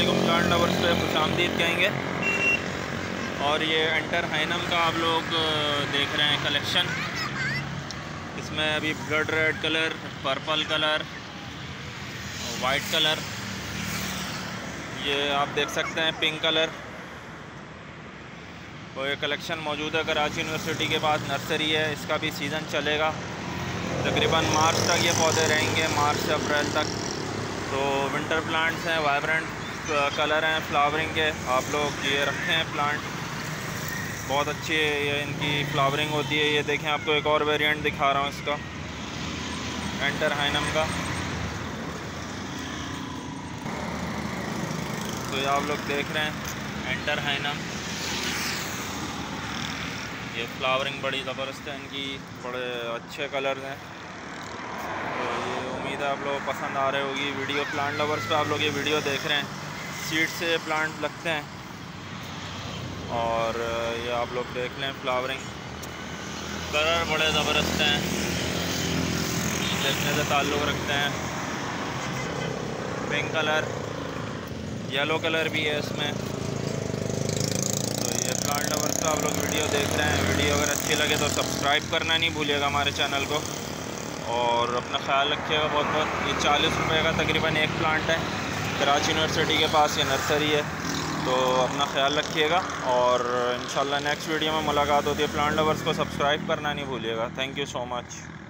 अस्सलामुअलैकुम plant lovers पे खुशामदीद कहेंगे। और ये एंटर हाइनम का आप लोग देख रहे हैं कलेक्शन। इसमें अभी blood red colour, purple colour, white colour, ये आप देख सकते हैं पिंक कलर। तो ये कलेक्शन मौजूद है कराची यूनिवर्सिटी के पास नर्सरी है। इसका भी सीज़न चलेगा तकरीबन मार्च तक। ये पौधे रहेंगे मार्च से अप्रैल तक। तो विंटर प्लांट्स हैं, वाइब्रेंट कलर हैं फ्लावरिंग के। आप लोग ये रखें हैं प्लांट, बहुत अच्छी ये इनकी फ्लावरिंग होती है। ये देखें, आपको एक और वेरिएंट दिखा रहा हूँ इसका, एंटर हाइनम का। तो ये आप लोग देख रहे हैं एंटर हाइनम। ये फ्लावरिंग बड़ी ज़बरदस्त है इनकी, बड़े अच्छे कलर्स हैं। तो ये उम्मीद है आप लोग पसंद आ रहे होगी वीडियो। प्लांट लवर्स पे आप लोग ये वीडियो देख रहे हैं, सीड से प्लांट लगते हैं। और ये आप लोग देख लें फ्लावरिंग, कलर बड़े ज़बरदस्त हैं, देखने से ताल्लुक़ रखते हैं। पिंक कलर, येलो कलर भी है इसमें। तो ये प्लांट लवर्स पे आप लोग वीडियो देख रहे हैं। वीडियो अगर अच्छी लगे तो सब्सक्राइब करना नहीं भूलिएगा हमारे चैनल को। और अपना ख्याल रखिएगा बहुत बहुत। ये 40 रुपये का तकरीबन एक प्लांट है। कराची यूनिवर्सिटी के पास ये नर्सरी है। तो अपना ख्याल रखिएगा और इंशाल्लाह नेक्स्ट वीडियो में मुलाकात होती है। प्लांट लवर्स को सब्सक्राइब करना नहीं भूलिएगा। Thank you so much.